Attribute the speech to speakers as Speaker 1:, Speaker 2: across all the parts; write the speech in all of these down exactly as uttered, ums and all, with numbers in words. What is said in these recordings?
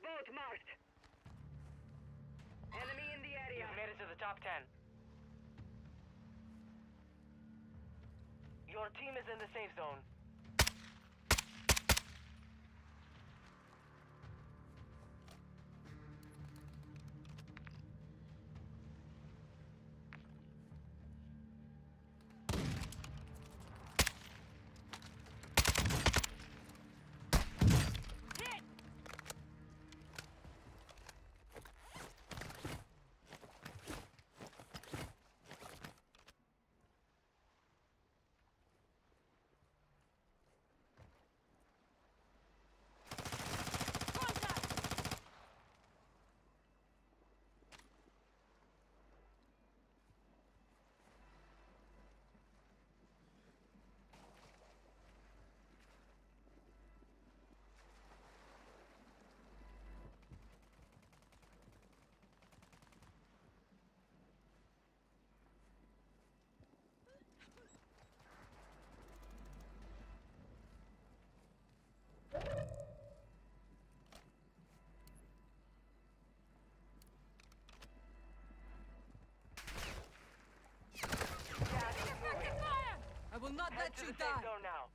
Speaker 1: boat marked. Enemy in the area.
Speaker 2: You've made it to the top ten. Your team is in the safe zone.
Speaker 3: I will not
Speaker 2: Head
Speaker 3: let
Speaker 2: to
Speaker 3: you
Speaker 2: the
Speaker 3: die.
Speaker 2: safe zone now.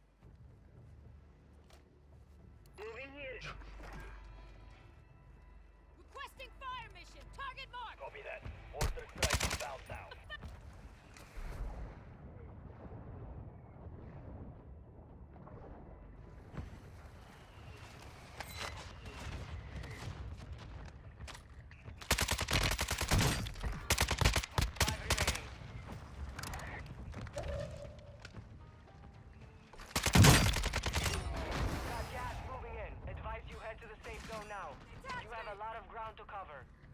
Speaker 1: Moving here.
Speaker 4: Requesting fire mission. Target mark.
Speaker 5: Copy that. Order strike inbound now.
Speaker 2: Five remaining. Got gas moving in. Advise you head to the safe zone now. You have a lot of ground to cover.